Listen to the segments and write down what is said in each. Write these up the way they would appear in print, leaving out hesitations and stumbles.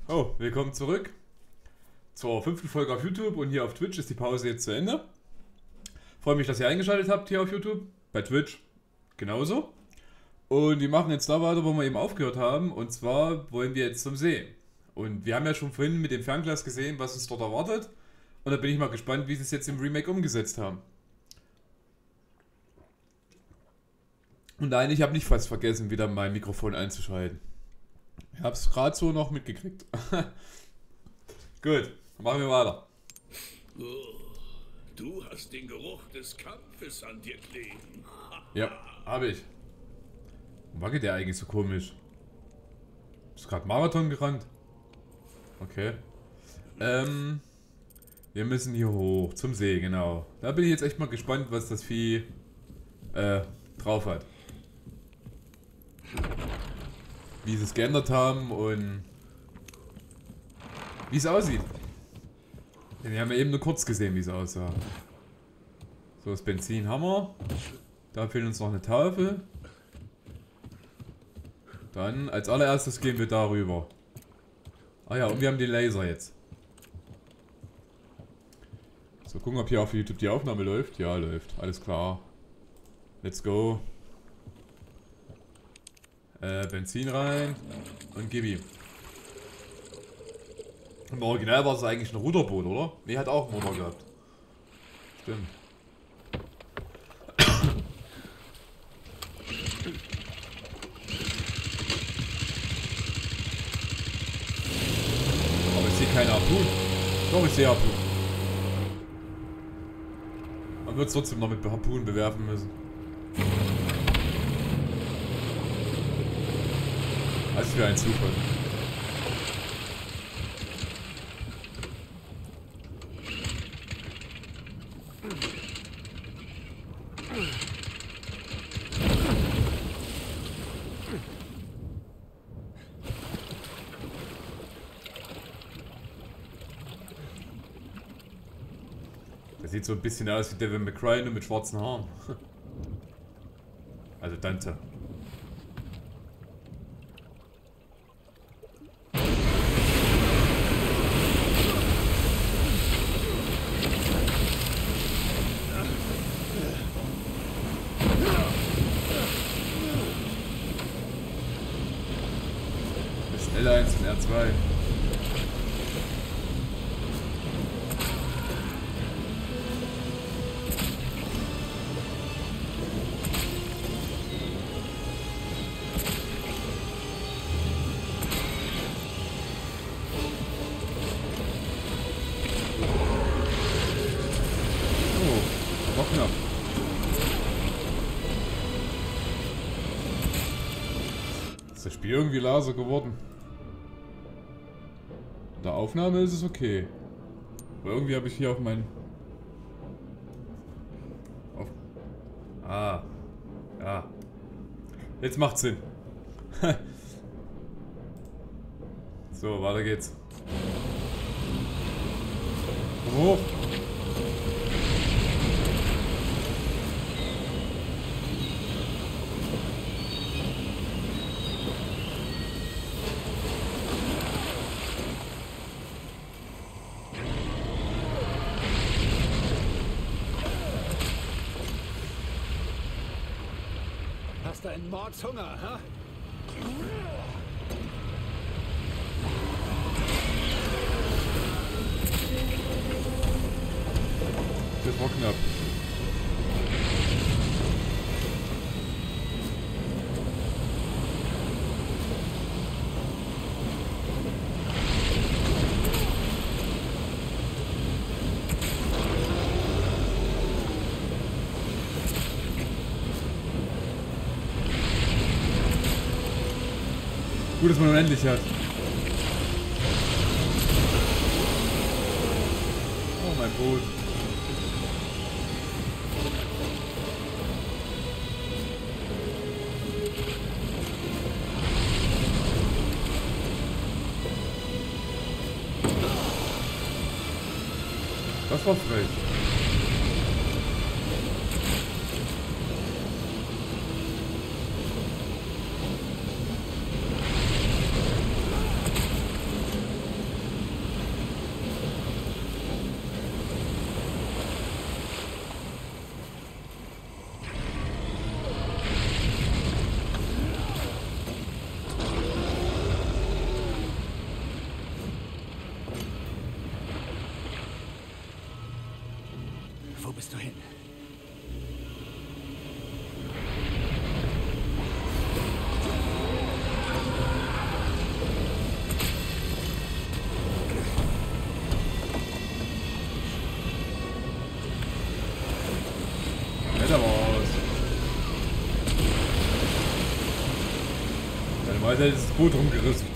Oh, willkommen zurück zur 5. Folge auf YouTube und hier auf Twitch ist die Pause jetzt zu Ende. Freue mich, dass ihr eingeschaltet habt hier auf YouTube, bei Twitch genauso. Und wir machen jetzt da weiter, wo wir eben aufgehört haben, und zwar wollen wir jetzt zum See. Und wir haben ja schon vorhin mit dem Fernglas gesehen, was uns dort erwartet, und da bin ich mal gespannt, wie sie es jetzt im Remake umgesetzt haben. Und nein, ich habe nicht fast vergessen, wieder mein Mikrofon einzuschalten. Ich habe es gerade so noch mitgekriegt. Gut, machen wir weiter. Du hast den Geruch des Kampfes an dir kleben. Ja, habe ich. Warum wackelt der eigentlich so komisch? Ist gerade Marathon gerannt? Okay. Wir müssen hier hoch, zum See, genau. Da bin ich jetzt echt mal gespannt, was das Vieh drauf hat. Wie sie es geändert haben und wie es aussieht. Denn wir haben ja eben nur kurz gesehen, wie es aussah. So, das Benzin haben wir. Da fehlt uns noch eine Tafel. Dann, als allererstes gehen wir darüber. Ah ja, und wir haben den Laser jetzt. So, gucken, ob hier auf YouTube die Aufnahme läuft. Ja, läuft. Alles klar. Let's go. Benzin rein. Und gib ihm. Im Original war es eigentlich ein Ruderboot, oder? Ne, hat auch einen Motor gehabt. Stimmt. Aber ich sehe keine Harpun. Doch, ich sehe Harpun. Man wird es trotzdem noch mit Harpunen bewerfen müssen. Das wäre ein Zufall. Der sieht so ein bisschen aus wie Devil May Cry, nur mit schwarzen Haaren. Also Dante. L1 und R2. Oh, noch knapp. Ist das Spiel irgendwie leiser geworden? In der Aufnahme ist es okay. Aber irgendwie habe ich hier auf meinen... Ah. Ja. Jetzt macht's Sinn. So, weiter geht's. Hoch. Hast du einen Mordshunger, ha? Das war knapp. Gut, dass man unendlich hat. Oh, mein Boot. Das war frech. bist du hin? Weiter raus. Dann weiter ist das Boot rumgerissen.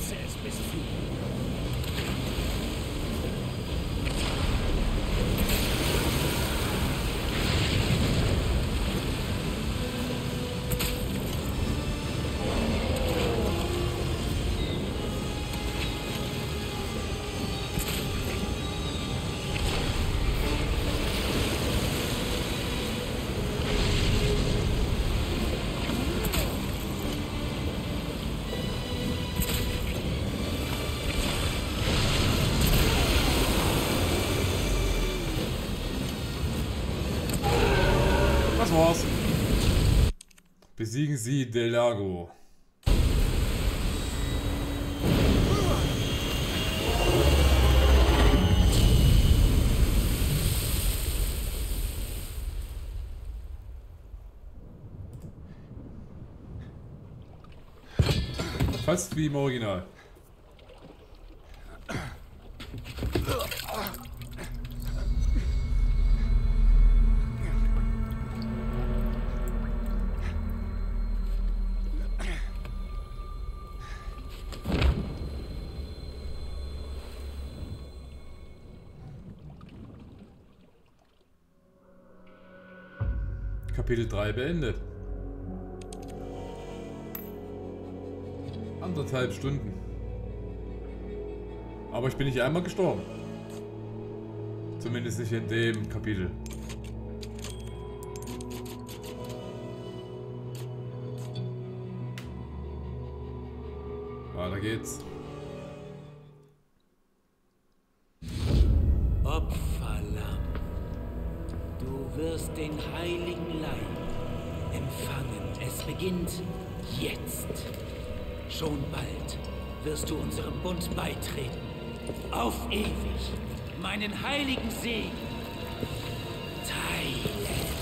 Das war's. Besiegen Sie Del Lago. Fast wie im Original. Kapitel 3 beendet. 1,5 Stunden. Aber ich bin nicht einmal gestorben. Zumindest nicht in dem Kapitel. Weiter geht's. Opferlamm, du wirst den heiligen Leib empfangen. Es beginnt jetzt. Schon bald wirst du unserem Bund beitreten. Auf ewig meinen heiligen Segen teilen.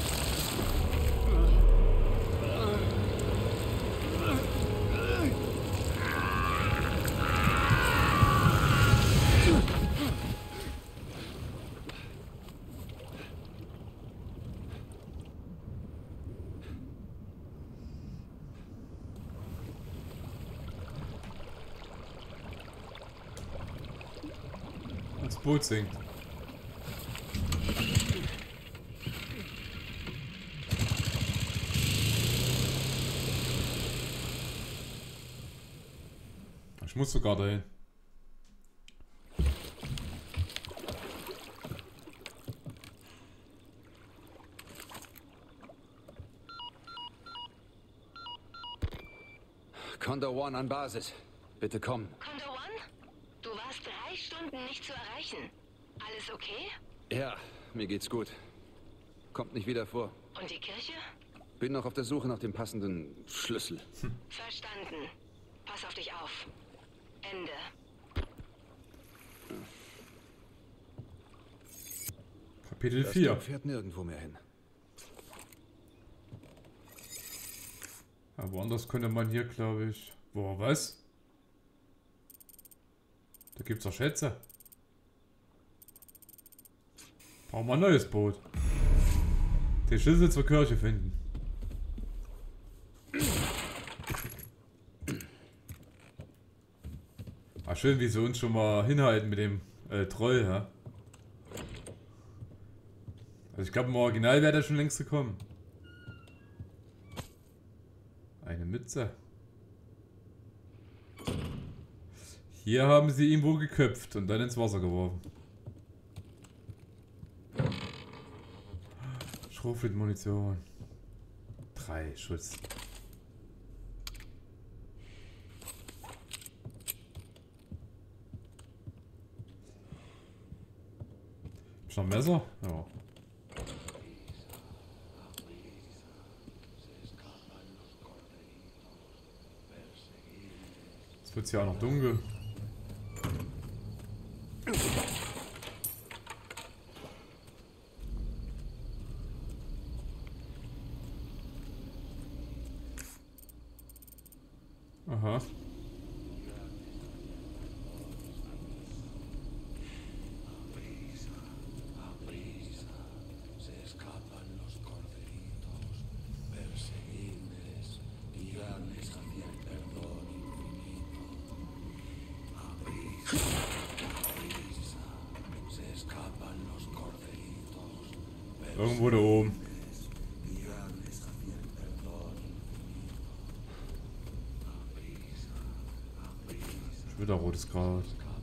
Das Boot sinkt. Ich muss sogar dahin. Condor One an Basis. Bitte kommen. Condor One? Du warst 3 Stunden nicht zu erreichen. Alles okay? Ja, mir geht's gut. Kommt nicht wieder vor. Und die Kirche? Bin noch auf der Suche nach dem passenden Schlüssel. Verstanden. Pass auf dich auf. Ende. Kapitel Das 4. Ding fährt nirgendwo mehr hin. Aber anders könnte man hier, glaube ich... Boah, was? Da gibt's doch Schätze. Brauchen wir ein neues Boot. Den Schlüssel zur Kirche finden. Ah, schön, wie sie uns schon mal hinhalten mit dem Troll, ja. Also ich glaube, im Original wäre der schon längst gekommen. Eine Mütze. Hier haben sie ihn wohl geköpft und dann ins Wasser geworfen. Schrotflintenmunition. 3 Schuss. Ist noch ein Messer? Ja. Jetzt wird es ja auch noch dunkel. Aha. Irgendwo da oben. Schon wieder rotes Gras.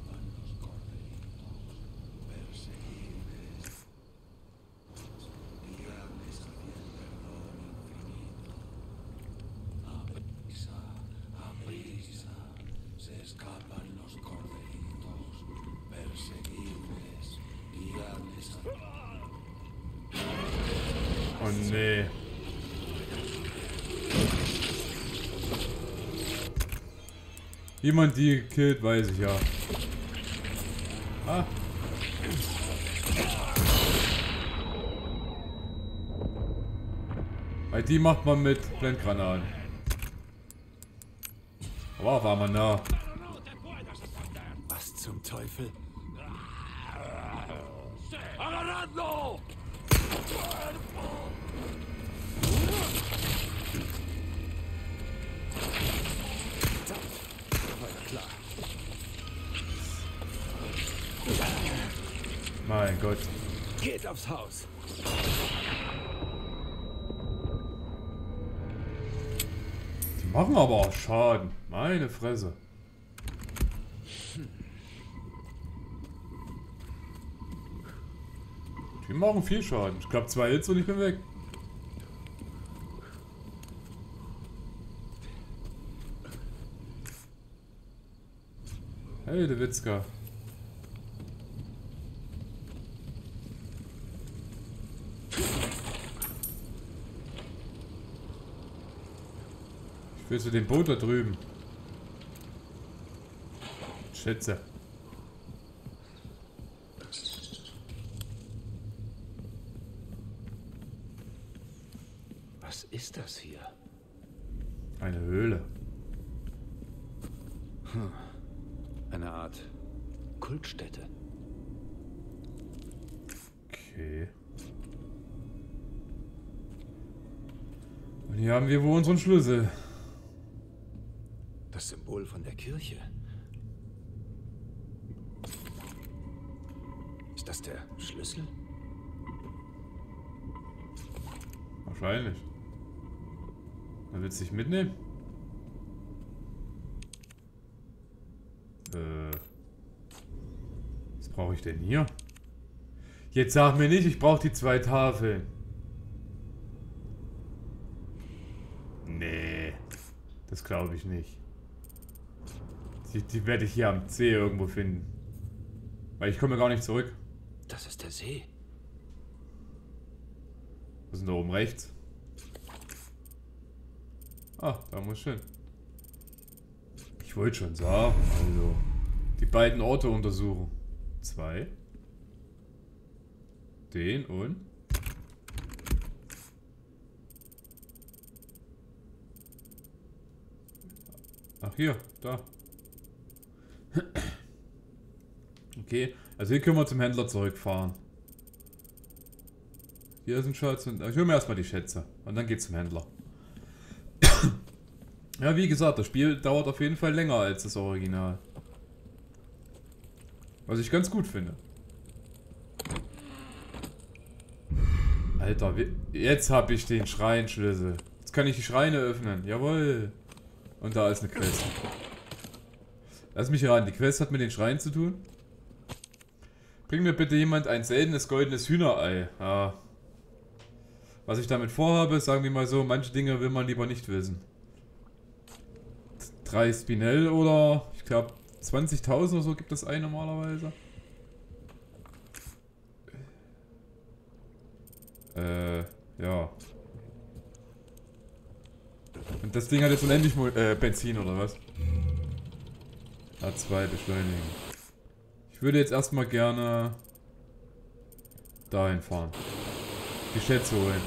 Oh nee. Wie man die killt, weiß ich ja. Ah. Bei die macht man mit Blendgranaten. Aber war man nah. Was zum Teufel? Mein Gott. Geht aufs Haus. Die machen aber auch Schaden. Meine Fresse. Die machen viel Schaden. Ich glaube 2 Hits und ich bin weg. Hey, der Witzka. Ich will zu dem Boot da drüben. Schätze. Was ist das hier? Eine Höhle. Eine Art Kultstätte. Okay. Und hier haben wir wohl unseren Schlüssel. Das Symbol von der Kirche. Ist das der Schlüssel? Wahrscheinlich. Dann willst du dich mitnehmen? Was brauche ich denn hier? Jetzt sag mir nicht, ich brauche die 2 Tafeln. Nee. Das glaube ich nicht. Die werde ich hier am See irgendwo finden. Weil ich komme gar nicht zurück. Das ist der See. Was ist denn da oben rechts? Ah, da muss ich hin. Ich wollte schon sagen, also die beiden Orte untersuchen. 2. Den und... Ach hier, da. Okay, also hier können wir zum Händler zurückfahren. Hier ist ein Schatz und ich hole mir erstmal die Schätze und dann geht's zum Händler. Ja, wie gesagt, das Spiel dauert auf jeden Fall länger als das Original. Was ich ganz gut finde. Alter, jetzt habe ich den Schreinschlüssel. Jetzt kann ich die Schreine öffnen. Jawohl. Und da ist eine Quest. Lass mich raten, die Quest hat mit den Schreinen zu tun. Bring mir bitte jemand ein seltenes goldenes Hühnerei. Ja. Was ich damit vorhabe, sagen wir mal so, manche Dinge will man lieber nicht wissen. 3 Spinell oder ich glaube 20.000 oder so gibt es ein normalerweise. Ja. Und das Ding hat jetzt unendlich Benzin oder was? A2 beschleunigen. Ich würde jetzt erstmal gerne dahin fahren. Die Schätze holen.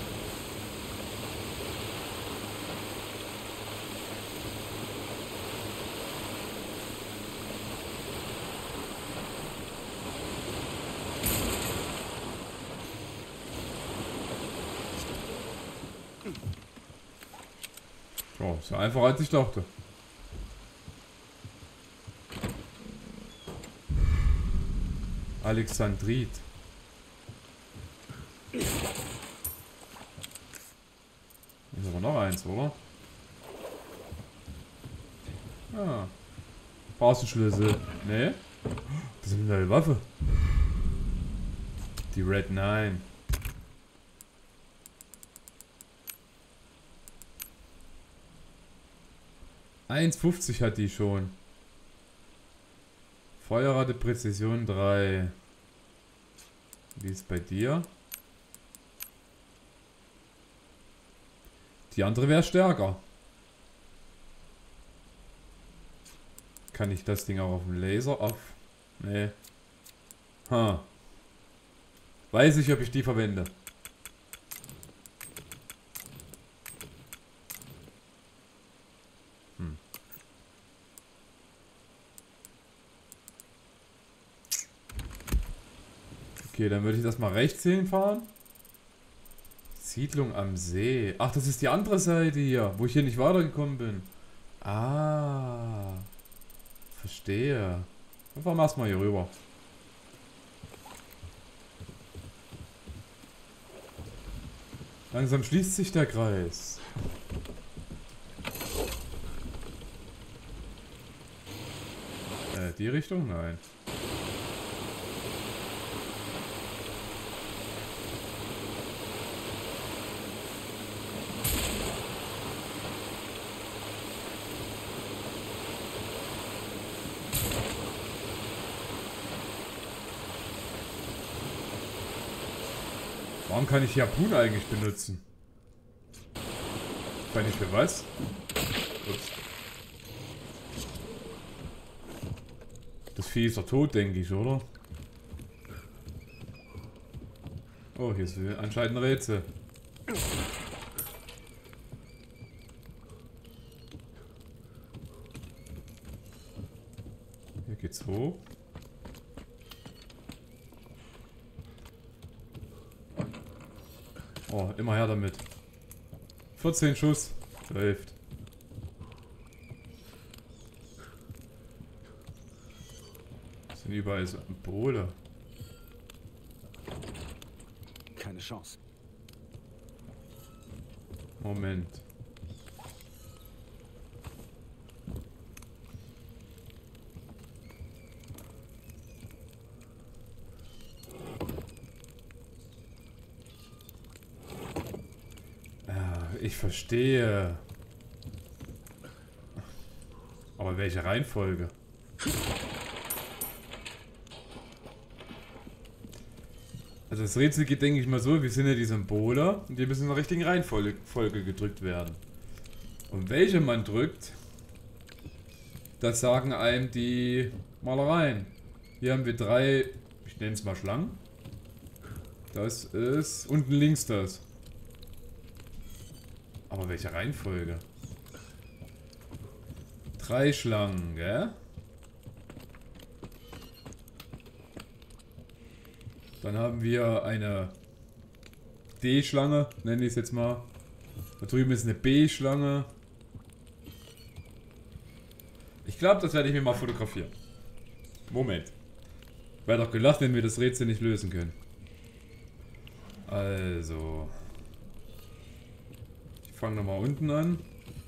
Oh, so einfach als ich dachte. Alexandrit. Hier ist aber noch eins, oder? Ah. Straßenschlüssel. Nee? Das ist eine neue Waffe. Die Red 9. $1,50 hat die schon. Feuerrate Präzision 3. Wie ist bei dir? Die andere wäre stärker. Kann ich das Ding auch auf dem Laser auf? Nee. Ha. Weiß ich, ob ich die verwende. Okay, dann würde ich das mal rechts hinfahren. Siedlung am See. Ach, das ist die andere Seite hier, wo ich hier nicht weitergekommen bin. Ah. Verstehe. Dann fahren wir erstmal hier rüber. Langsam schließt sich der Kreis. Die Richtung? Nein. Warum kann ich Harpune eigentlich benutzen? Kann ich für was? Ups. Das Vieh ist doch tot, denke ich, oder? Oh, hier ist anscheinend ein Rätsel. Hier geht's hoch. Oh, immer her damit. 14 Schuss. Läuft. Das sind überall so Symbole. Keine Chance. Moment. Ich verstehe. Aber welche Reihenfolge? Also das Rätsel geht, denke ich mal, so, wir sind ja die Symbole und die müssen in der richtigen Reihenfolge gedrückt werden. Und welche man drückt, das sagen einem die Malereien. Hier haben wir 3, ich nenne es mal Schlangen. Das ist unten links das. Aber welche Reihenfolge? 3 Schlangen, gell? Dann haben wir eine D-Schlange, nenne ich es jetzt mal. Da drüben ist eine B-Schlange. Ich glaube, das werde ich mir mal fotografieren. Moment. Wäre doch gelacht, wenn wir das Rätsel nicht lösen können. Also. Ich fange nochmal unten an.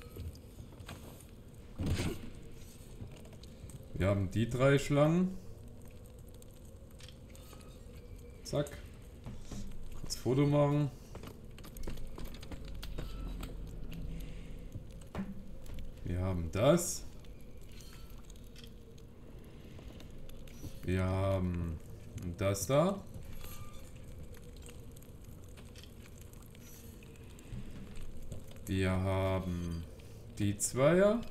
Wir haben die 3 Schlangen. Zack. Kurz Foto machen. Wir haben das. Wir haben das da. Wir haben die Zweier.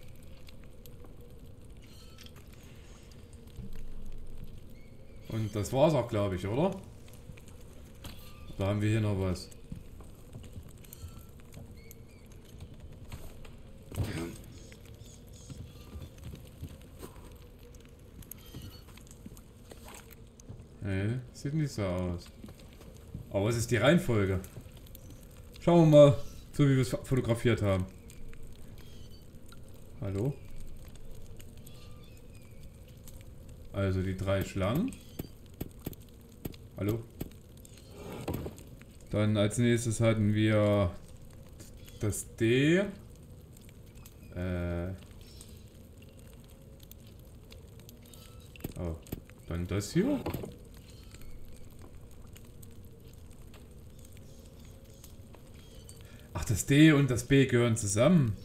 Und das war's auch, glaube ich, oder? Da haben wir hier noch was. Nee, sieht nicht so aus. Aber was ist die Reihenfolge? Schauen wir mal, so wie wir es fotografiert haben. Hallo? Also die 3 Schlangen. Hallo? Dann als nächstes hatten wir das D. Oh, dann das hier. Ach, das D und das B gehören zusammen.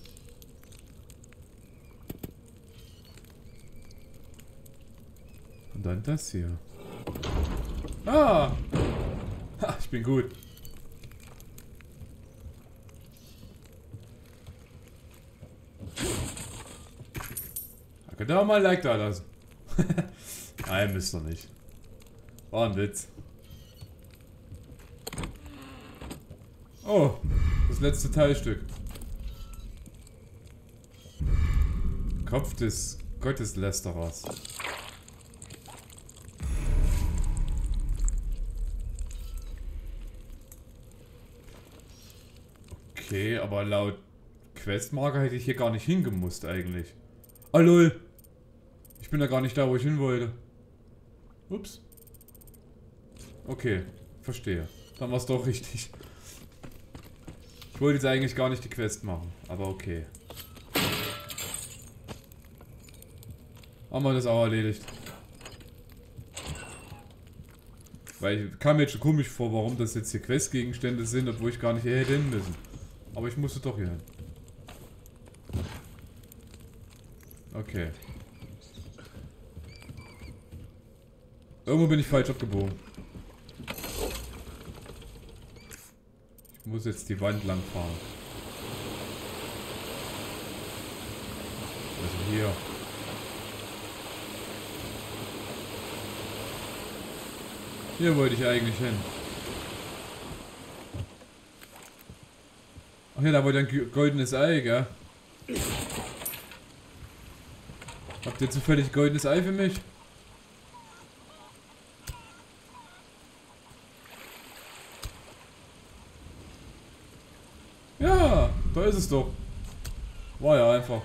Und dann das hier. Ah! Ha, ich bin gut. Da könnt ihr auch mal ein Like da lassen. Nein, müsst ihr nicht. War ein Witz. Oh, das letzte Teilstück. Kopf des Gotteslästerers. Okay, aber laut Questmarker hätte ich hier gar nicht hingemusst eigentlich. Oh lol. Ich bin ja gar nicht da, wo ich hin wollte. Ups. Okay, verstehe. Dann war es doch richtig. Ich wollte jetzt eigentlich gar nicht die Quest machen, aber okay. Haben wir das auch erledigt. Weil ich kam mir jetzt schon komisch vor, warum das jetzt hier Questgegenstände sind, obwohl ich gar nicht hier hätte hin müssen. Aber ich musste doch hier hin. Okay. Irgendwo bin ich falsch abgebogen. Ich muss jetzt die Wand lang fahren. Also hier. Hier wollte ich eigentlich hin. Ach ja, da war ein goldenes Ei, gell? Habt ihr zufällig goldenes Ei für mich? Ja, da ist es doch. War ja einfach.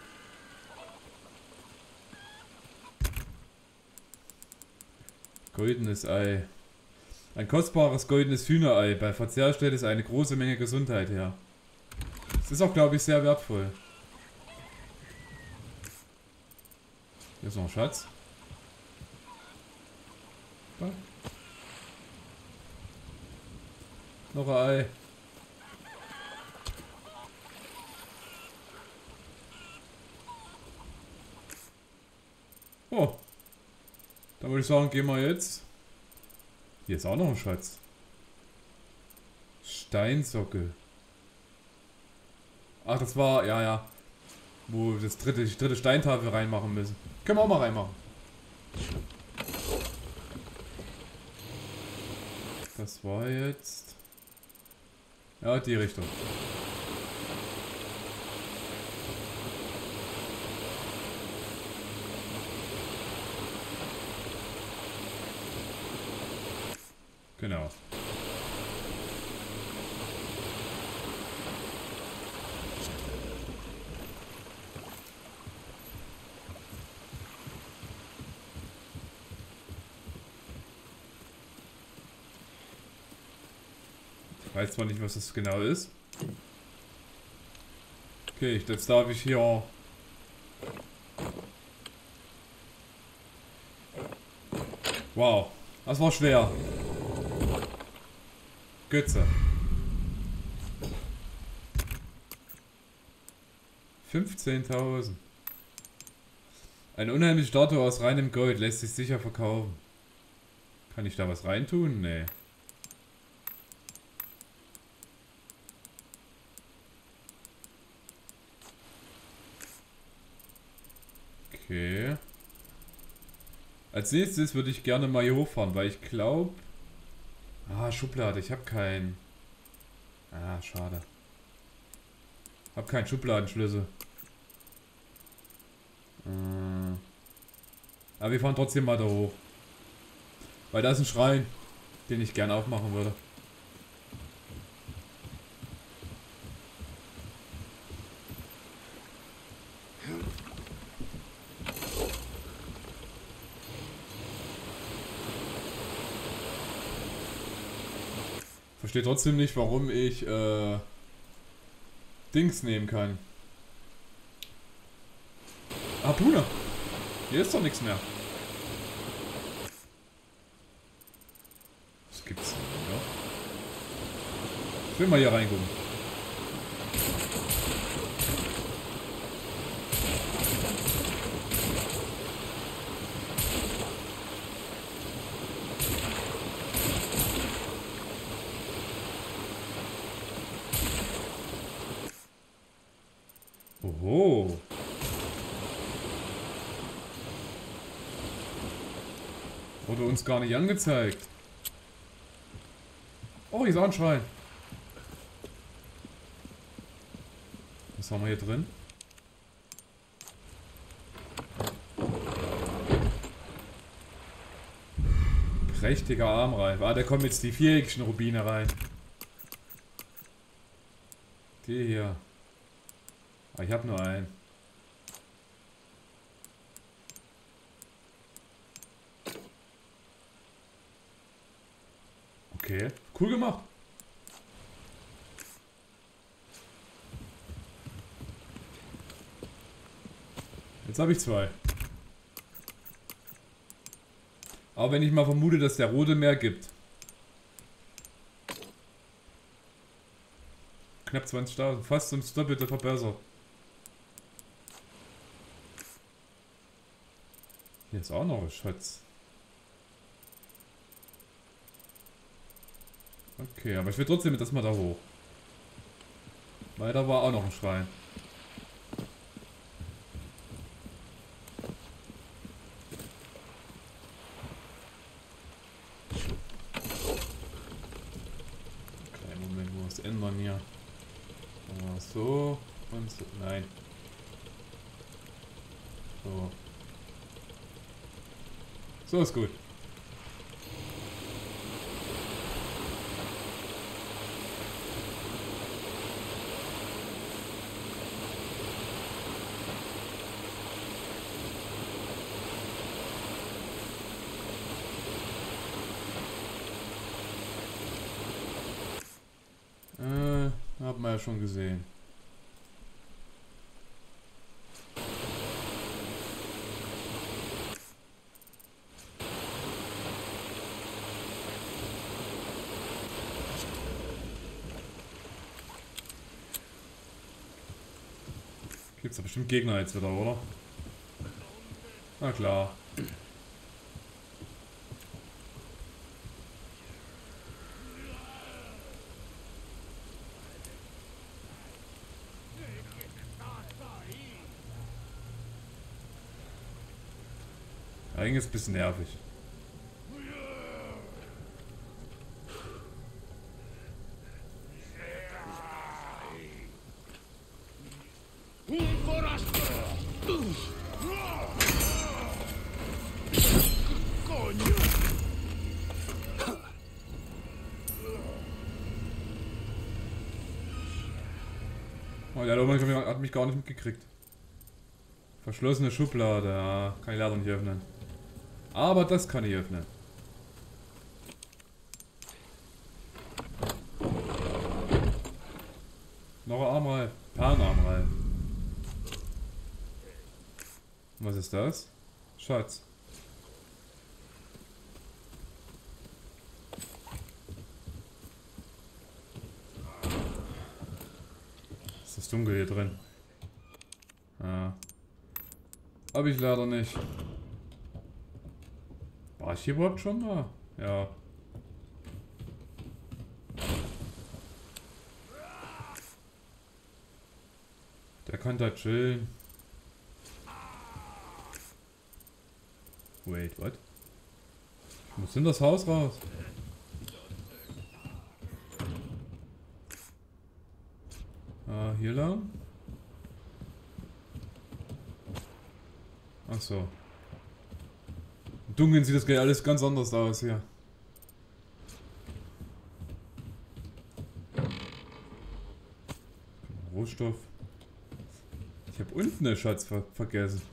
Goldenes Ei. Ein kostbares goldenes Hühnerei. Bei Verzehr stellt es eine große Menge Gesundheit her. Es ist auch, glaube ich, sehr wertvoll. Hier ist noch ein Schatz. Da. Noch ein Ei. Oh. Dann würde ich sagen, gehen wir jetzt. Hier ist auch noch ein Schatz. Steinsockel. Ach, das war, ja. Wo wir die dritte Steintafel reinmachen müssen. Können wir auch mal reinmachen. Das war jetzt... Ja, die Richtung. Genau. Ich weiß zwar nicht, was das genau ist. Okay, jetzt darf ich hier... Wow, das war schwer. Götze. 15.000. Eine unheimliche Statue aus reinem Gold lässt sich sicher verkaufen. Kann ich da was reintun? Nee. Okay. Als nächstes würde ich gerne mal hier hochfahren, weil ich glaube... Ah, Schublade, ich habe keinen. Ah, schade. Hab keinen Schubladenschlüssel. Aber wir fahren trotzdem mal da hoch. Weil da ist ein Schrein, den ich gerne aufmachen würde. verstehe trotzdem nicht, warum ich Dings nehmen kann. Harpune. Hier ist doch nichts mehr. Was gibt's denn, ja? Ich will mal hier reingucken. Oho. Wurde uns gar nicht angezeigt. Oh, hier ist auch ein Schrein. Was haben wir hier drin? Prächtiger Armreif. Ah, da kommen jetzt die viereckigen Rubine rein. Die hier. Ah, ich habe nur einen. Okay, cool gemacht. Jetzt habe ich zwei. Aber wenn ich mal vermute, dass der rote mehr gibt. Knapp 20.000, fast ums Doppelte verbessert. Hier ist auch noch ein Schatz. Okay, aber ich will trotzdem das mal da hoch. Weil da war auch noch ein Schrein. Kleinen Moment, wo ist ändern hier? So und so. Nein. So. So ist gut. Haben wir ja schon gesehen. Gibt's da bestimmt Gegner jetzt wieder, oder? Na klar. Eigentlich ist es ein bisschen nervig. Oh, der Loman hat mich gar nicht mitgekriegt. Verschlossene Schublade, ja, kann ich leider nicht öffnen. Aber das kann ich öffnen. Noch ein Armreif. Pan-Armreif. Was ist das? Schatz. Ist das dunkel hier drin? Ja. Hab ich leider nicht. War ich hier überhaupt schon mal? Ja. Der kann da chillen. Wait, what? Ich muss in das Haus raus. Ah, hier lang? Ach so. Im Dunkeln sieht das gleich alles ganz anders aus hier. Rohstoff. Ich habe unten einen Schatz vergessen.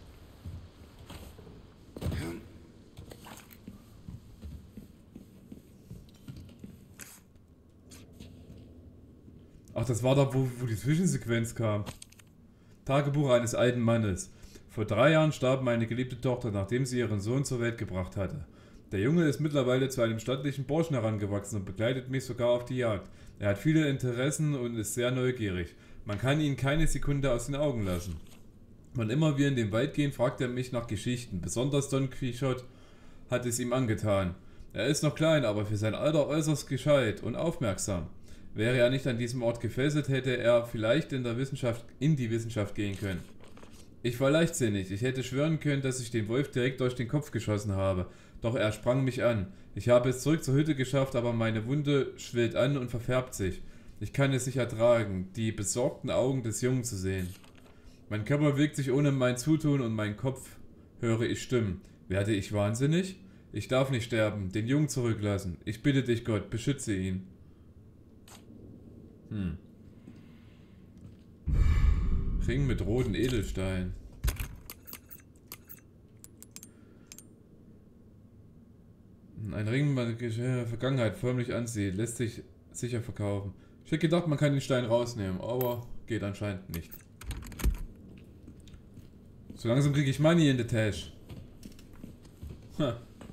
das war da, wo die Zwischensequenz kam. Tagebuch eines alten Mannes. Vor 3 Jahren starb meine geliebte Tochter, nachdem sie ihren Sohn zur Welt gebracht hatte. Der Junge ist mittlerweile zu einem stattlichen Burschen herangewachsen und begleitet mich sogar auf die Jagd. Er hat viele Interessen und ist sehr neugierig. Man kann ihn keine Sekunde aus den Augen lassen. Wann immer wir in den Wald gehen, fragt er mich nach Geschichten. Besonders Don Quixote hat es ihm angetan. Er ist noch klein, aber für sein Alter äußerst gescheit und aufmerksam. Wäre er nicht an diesem Ort gefesselt, hätte er vielleicht in die Wissenschaft gehen können. Ich war leichtsinnig. Ich hätte schwören können, dass ich den Wolf direkt durch den Kopf geschossen habe. Doch er sprang mich an. Ich habe es zurück zur Hütte geschafft, aber meine Wunde schwillt an und verfärbt sich. Ich kann es nicht ertragen, die besorgten Augen des Jungen zu sehen. Mein Körper bewegt sich ohne mein Zutun und mein Kopf höre ich Stimmen. Werde ich wahnsinnig? Ich darf nicht sterben, den Jungen zurücklassen. Ich bitte dich, Gott, beschütze ihn. Ring mit roten Edelstein. Ein Ring, man Vergangenheit förmlich ansieht, lässt sich sicher verkaufen. Ich hätte gedacht, man kann den Stein rausnehmen, aber geht anscheinend nicht. So langsam kriege ich Money in the Tash. Ha.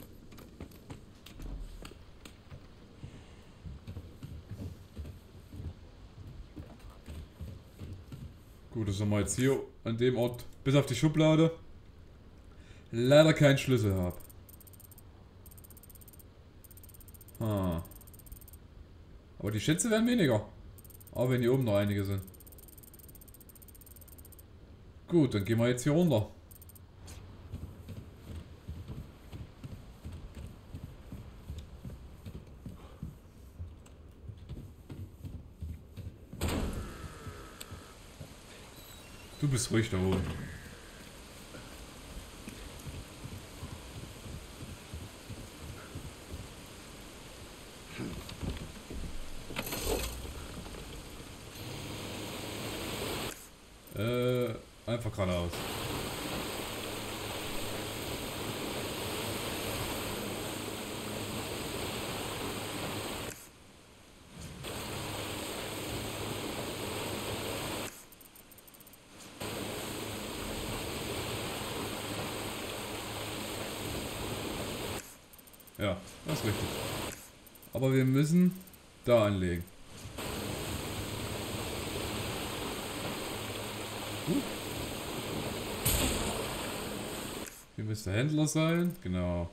Gut, dass wir jetzt hier an dem Ort, bis auf die Schublade, leider keinen Schlüssel habe. Aber die Schätze werden weniger. Auch wenn hier oben noch einige sind. Gut, dann gehen wir jetzt hier runter. Du bist ruhig da oben. Einfach geradeaus. Ja, das ist richtig. Aber wir müssen da anlegen. Hier müsste der Händler sein, genau.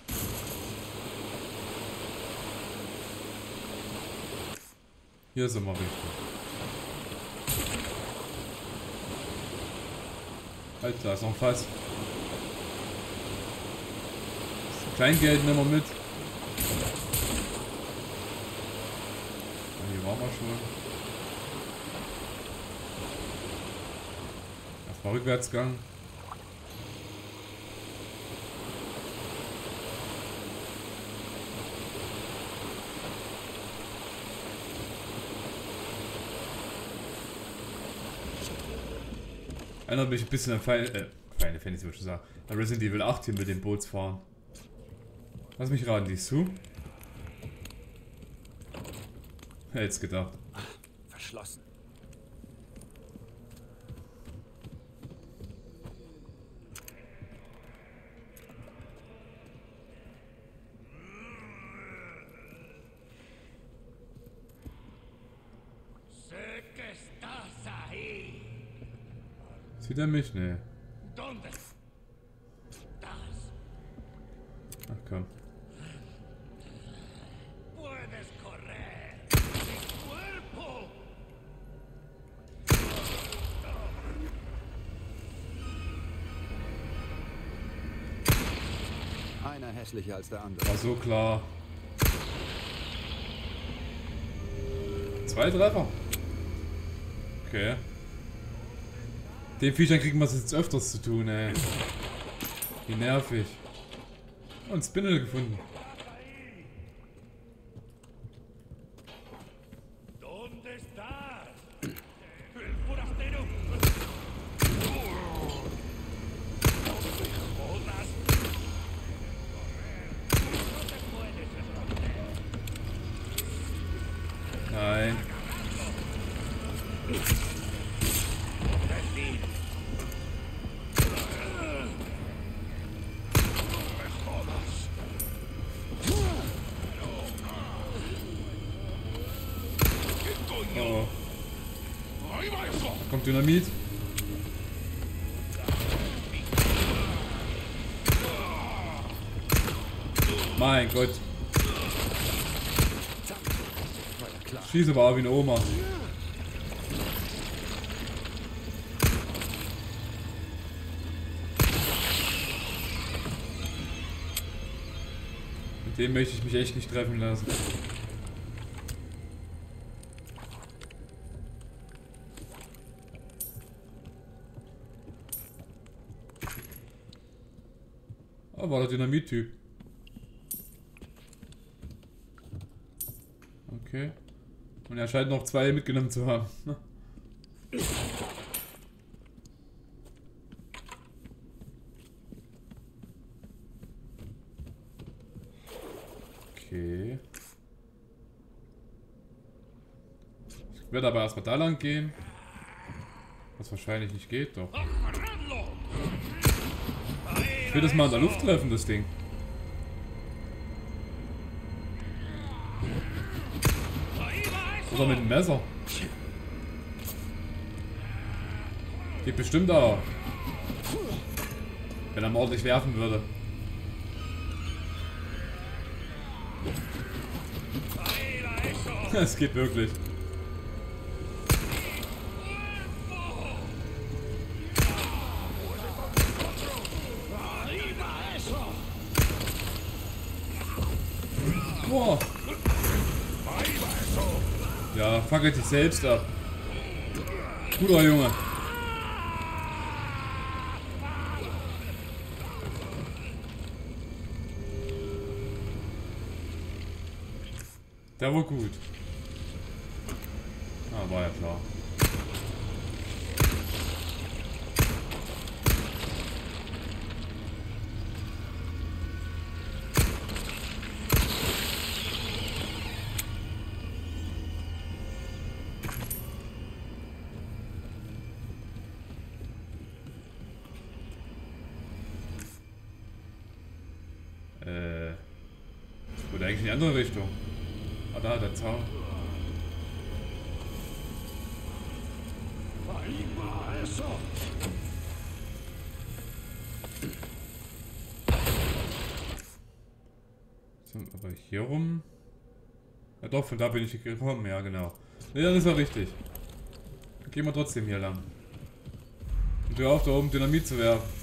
Hier sind wir richtig. Halt, da ist noch ein Fass. Kleingeld nehmen wir mit. Hier waren wir schon. Erstmal Rückwärtsgang. Erinnert mich ein bisschen an Final Fantasy, würde ich sagen. An Resident Evil 8 hier mit dem Bootsfahren. Lass mich raten, die ist zu. Hätt's gedacht. Verschlossen. Sieht er mich? Nee. Ach komm. Einer hässlicher als der andere. War so klar. 2 Treffer. Okay. Den Viechern kriegen wir es jetzt öfters zu tun, ey. Wie nervig. Und Spindel gefunden. Nein. Kommt Dynamit. Mein Gott. Schieße aber wie eine Oma. Mit dem möchte ich mich echt nicht treffen lassen. Oh, war der Dynamit-Typ. Okay. Und er scheint noch 2 mitgenommen zu haben. Okay. Ich werde aber erstmal da lang gehen. Was wahrscheinlich nicht geht, doch. Ich will das mal in der Luft treffen, das Ding. Oder mit dem Messer. Geht bestimmt auch. Wenn er mal ordentlich werfen würde. Es geht wirklich. Boah. Ja, fackelt dich selbst ab. Guter Junge. Der war gut. Ah, war ja klar. Oder eigentlich in die andere Richtung. Ah, da, der Zaun. So, aber hier rum. Ja doch, von da bin ich gekommen, ja genau. Ne, dann ist er richtig. Dann gehen wir trotzdem hier lang. Und hör auf, da oben Dynamit zu werfen.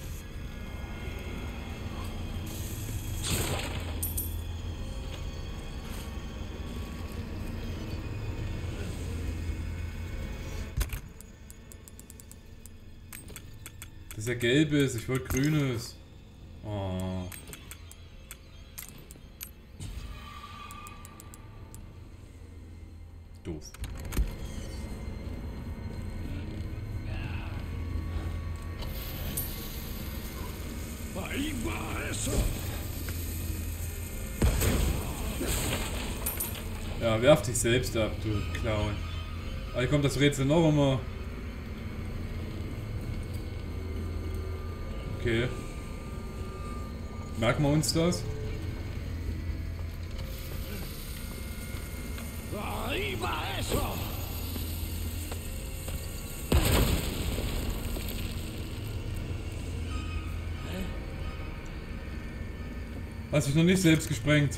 Das ist ja gelbes, ich wollte grünes. Oh. Doof. Ja, werf dich selbst ab, du Clown. Aber hier kommt das Rätsel noch immer. Okay. Merken wir uns das? Hast dich noch nicht selbst gesprengt.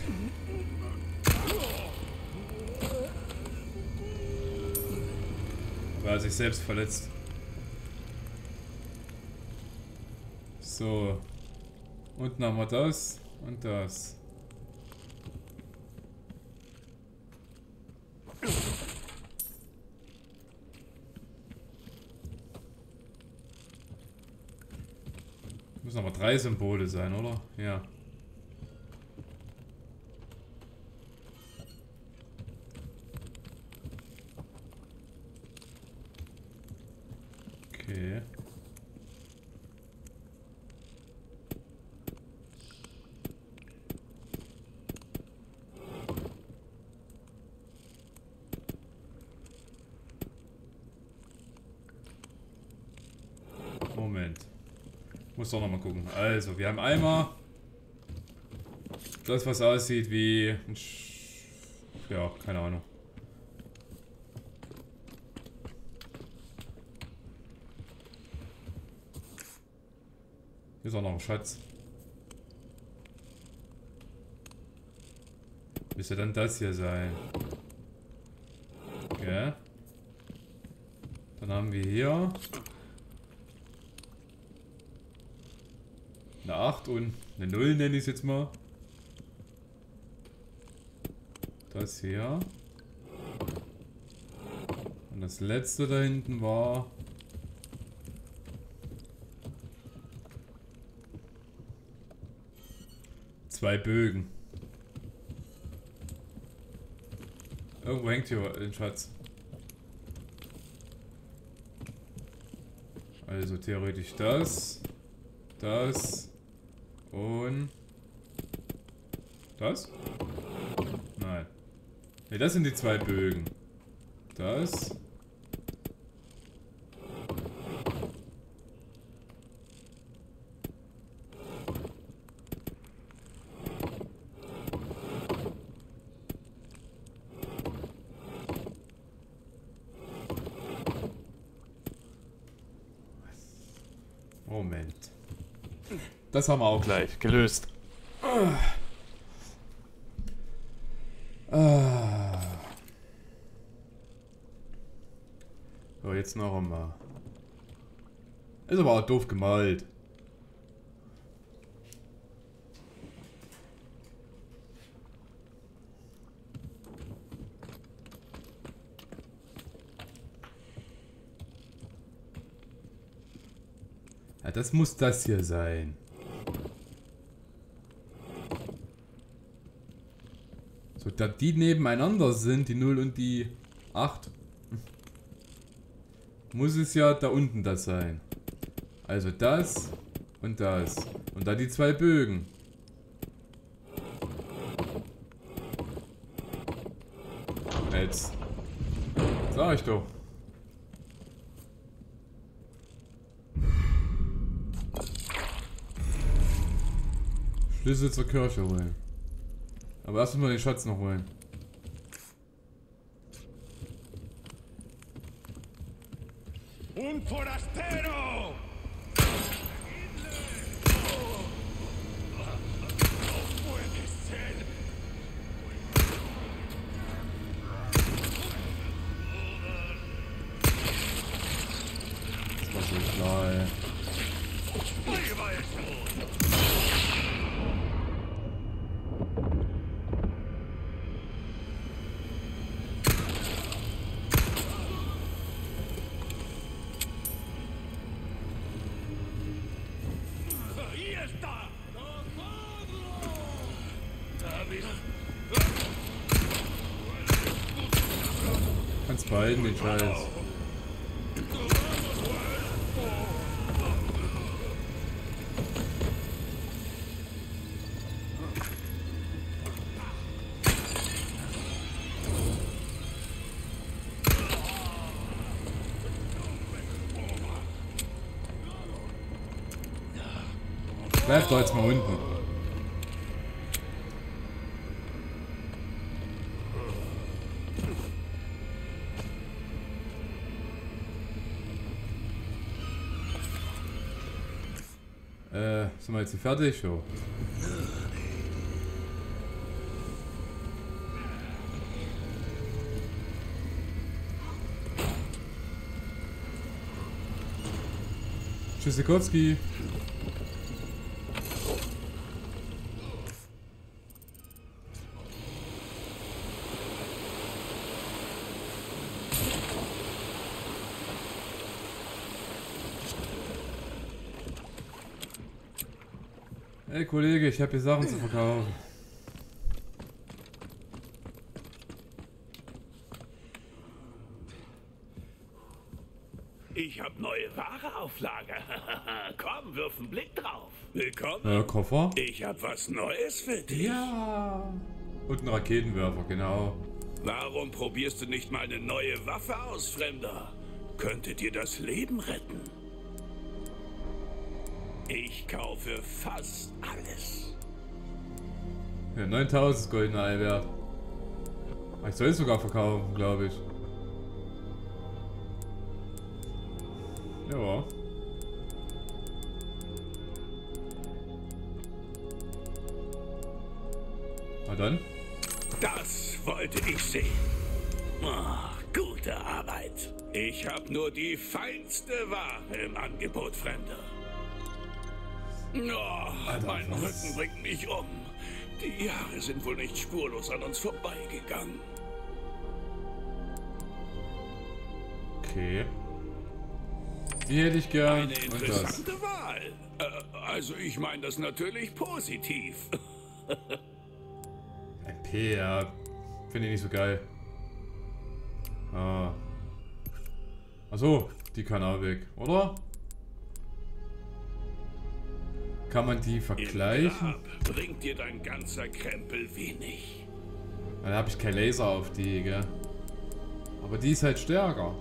Aber er hat sich selbst verletzt. So. Unten haben wir das und das. Müssen aber 3 Symbole sein, oder? Ja. Okay. Moment. Muss doch noch mal gucken. Also, wir haben einmal das, was aussieht wie ein ja, keine Ahnung. Hier ist auch noch ein Schatz. Müsste dann das hier sein. Okay. Dann haben wir hier eine 8 und eine 0 nenne ich es jetzt mal. Das hier. Und das letzte da hinten war zwei Bögen. Irgendwo hängt hier ein Schatz. Also theoretisch das und das? Nein. Ne, das sind die zwei Bögen. Das. Moment. Das haben wir auch gleich gelöst. So, jetzt noch einmal. Ist aber auch doof gemalt. Ja, das muss das hier sein. So, da die nebeneinander sind, die 0 und die 8, muss es ja da unten das sein. Also das und das. Und da die zwei Bögen. Jetzt. Sag ich doch. Schlüssel zur Kirche holen. Aber erst mal den Schatz noch holen. Un forastero! Das war so klar, ey. Kannst behalten den Scheiß. Bleib doch jetzt mal unten. Sind wir jetzt fertig? Jo. Tschüssikowski. Hey Kollege, ich habe hier Sachen zu verkaufen. Ich habe neue Ware auf Lager. Komm, wirf einen Blick drauf. Willkommen. Koffer? Ich habe was Neues für dich. Ja. Und einen Raketenwerfer, genau. Warum probierst du nicht mal eine neue Waffe aus, Fremder? Könnte dir das Leben retten. Ich kaufe fast alles. Ja, 9000 ist goldene Ei wert. Ich soll es sogar verkaufen, glaube ich. Ja. Na dann. Das wollte ich sehen. Oh, gute Arbeit. Ich habe nur die feinste Ware im Angebot, Fremder. Oh, Alter, mein was? Rücken bringt mich um. Die Jahre sind wohl nicht spurlos an uns vorbeigegangen. Okay. Die hätte ich gern. Eine Und das. interessante Wahl. Also ich meine das natürlich positiv. Ein P, ja. Finde ich nicht so geil. Ah. Achso, die kann auch weg, oder? Kann man die Im vergleichen? Grab bringt dir dein ganzer Krempel wenig. Dann habe ich kein Laser auf die, gell? Aber die ist halt stärker.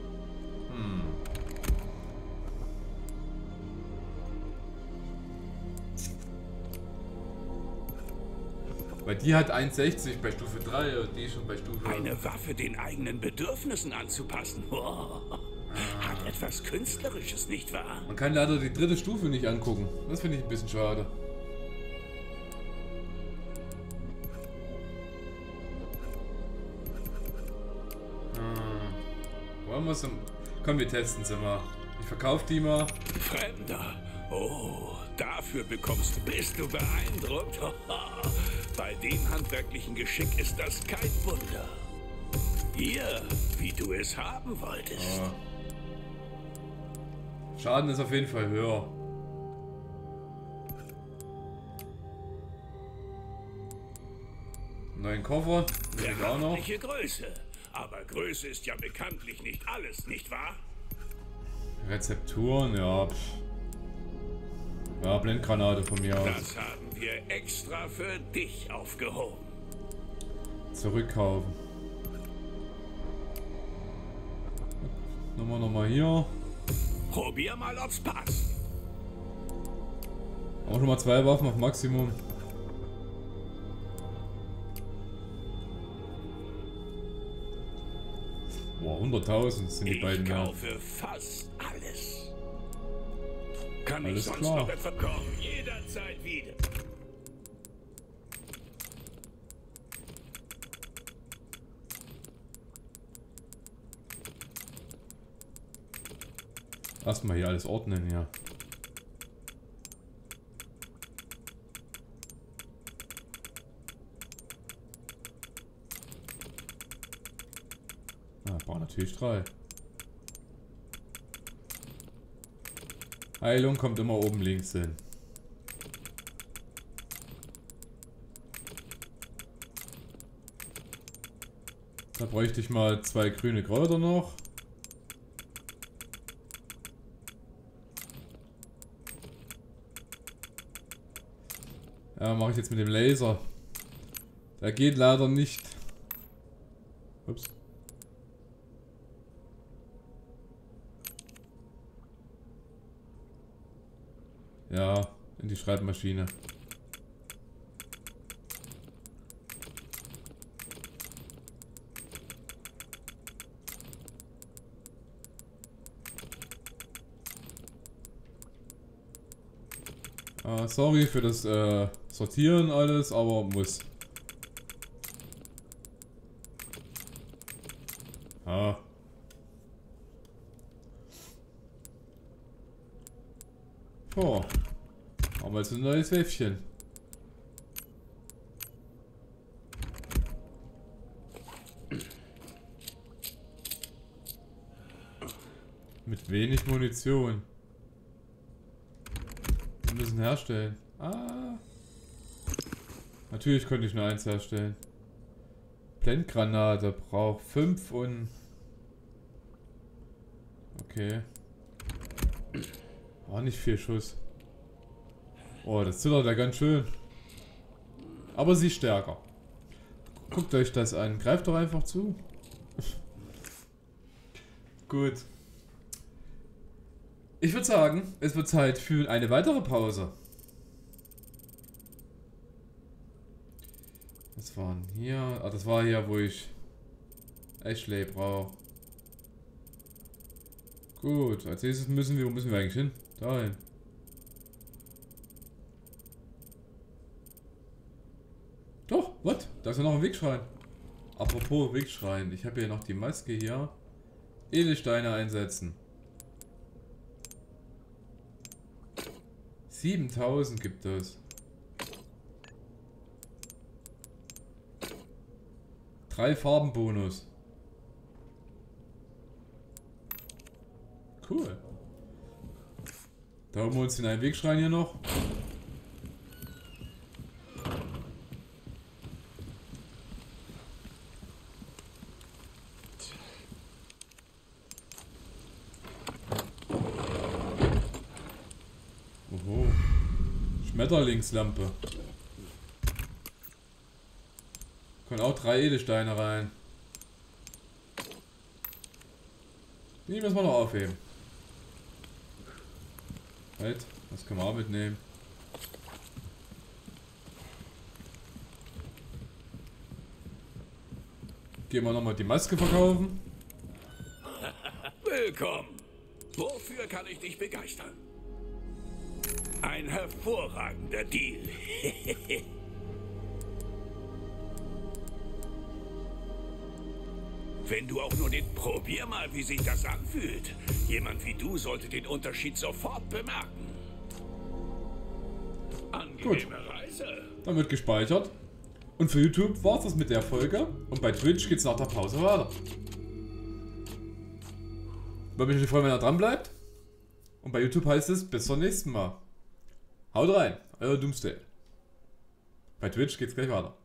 Weil die hat 1,60 bei Stufe 3 und die schon bei Stufe... Eine Waffe den eigenen Bedürfnissen anzupassen. Oh, hat etwas Künstlerisches, nicht wahr? Man kann leider die dritte Stufe nicht angucken. Das finde ich ein bisschen schade. Wollen wir es... Komm, wir testen sie mal. Ich verkaufe die mal. Fremder. Oh, dafür bist du beeindruckt? Bei dem handwerklichen Geschick ist das kein Wunder. Hier, wie du es haben wolltest. Schaden ist auf jeden Fall höher. Neuen Koffer. Nehme ich auch noch. Beachtliche Größe. Aber Größe ist ja bekanntlich nicht alles, nicht wahr? Rezepturen, ja. Ja, Blendgranate von mir aus. Das haben wir extra für dich aufgehoben. Zurückkaufen. Nochmal hier. Probier mal, ob's passt. Auch schon mal 2 Waffen auf Maximum. Boah, 100.000 sind die beiden Ich wert. kaufe fast alles. Kann Alles ich sonst klar. noch etwas kommen? Jederzeit wieder. Erstmal hier alles ordnen, ja. Ah, braucht natürlich 3. Heilung kommt immer oben links hin. Da bräuchte ich mal 2 grüne Kräuter noch. Ja, mache ich jetzt mit dem Laser. Der geht leider nicht. Ups. Ja, in die Schreibmaschine. Sorry für das Sortieren alles, aber muss. Ah. Oh. Haben wir jetzt ein neues Häfchen. Mit wenig Munition. Wir müssen herstellen. Ah. Natürlich könnte ich nur 1 herstellen. Blendgranate braucht 5 und... Okay. War nicht viel Schuss. Oh, das zittert ja ganz schön. Aber sie ist stärker. Guckt euch das an. Greift doch einfach zu. Gut. Ich würde sagen, es wird Zeit für eine weitere Pause. Was war denn hier? Ah, das war hier, wo ich Ashley brauche. Gut, als nächstes wo müssen wir eigentlich hin? Dahin. Doch, was? Da ist ja noch ein Wegschrein. Apropos Wegschrein. Ich habe hier noch die Maske hier. Edelsteine einsetzen. 7000 gibt es. 3 Farbenbonus. Cool. Da holen wir uns den einen Wegschrein hier noch. Oho. Schmetterlingslampe. Können auch 3 Edelsteine rein. Die müssen wir noch aufheben. Halt, das können wir auch mitnehmen. Gehen wir nochmal die Maske verkaufen. Willkommen. Wofür kann ich dich begeistern? Ein hervorragender Deal. Wenn du auch nur probier mal, wie sich das anfühlt. Jemand wie du sollte den Unterschied sofort bemerken. Angenehme Reise. Dann wird gespeichert. Und für YouTube war es das mit der Folge. Und bei Twitch geht es nach der Pause weiter. Würde mich nicht freuen, wenn ihr dran bleibt. Und bei YouTube heißt es bis zum nächsten Mal. Haut rein, euer Doomsday. Bei Twitch geht's gleich weiter.